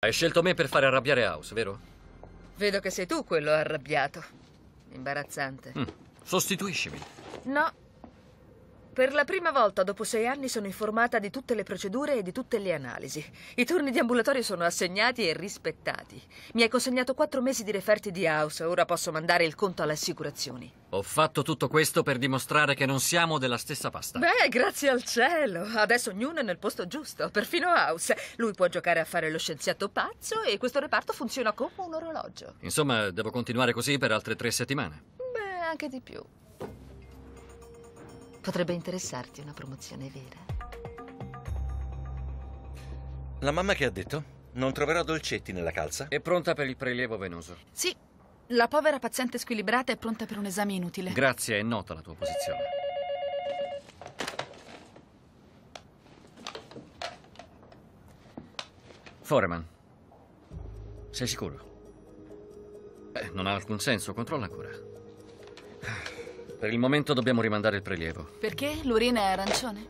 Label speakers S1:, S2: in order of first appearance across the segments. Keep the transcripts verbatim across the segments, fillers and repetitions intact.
S1: Hai scelto me per fare arrabbiare House, vero?
S2: Vedo che sei tu quello arrabbiato. Imbarazzante.
S1: Mm. Sostituiscimi.
S2: No. Per la prima volta dopo sei anni sono informata di tutte le procedure e di tutte le analisi. I turni di ambulatorio sono assegnati e rispettati. Mi hai consegnato quattro mesi di referti di House. Ora posso mandare il conto alle assicurazioni.
S1: Ho fatto tutto questo per dimostrare che non siamo della stessa pasta.
S2: Beh, grazie al cielo. Adesso ognuno è nel posto giusto. Perfino House. Lui può giocare a fare lo scienziato pazzo e questo reparto funziona come un orologio.
S1: Insomma, devo continuare così per altre tre settimane.
S2: Beh, anche di più. Potrebbe interessarti una promozione vera.
S3: La mamma che ha detto? Non troverò dolcetti nella calza?
S1: È pronta per il prelievo venoso.
S4: Sì, la povera paziente squilibrata è pronta per un esame inutile.
S1: Grazie, è nota la tua posizione. Foreman, sei sicuro? Eh, non ha alcun senso, controlla ancora. Per il momento dobbiamo rimandare il prelievo.
S4: Perché? L'urina è arancione?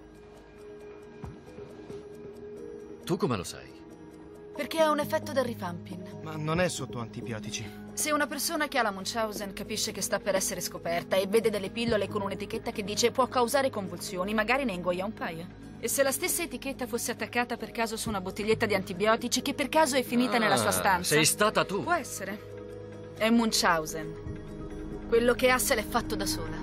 S1: Tu come lo sai?
S4: Perché ha un effetto del rifampin.
S5: Ma non è sotto antibiotici.
S4: Se una persona che ha la Munchausen capisce che sta per essere scoperta e vede delle pillole con un'etichetta che dice può causare convulsioni, magari ne ingoia un paio. E se la stessa etichetta fosse attaccata per caso su una bottiglietta di antibiotici che per caso è finita
S1: Ah,
S4: nella sua stanza?
S1: Sei stata tu.
S4: Può essere. È Munchausen. Quello che ha se l'è fatto da sola.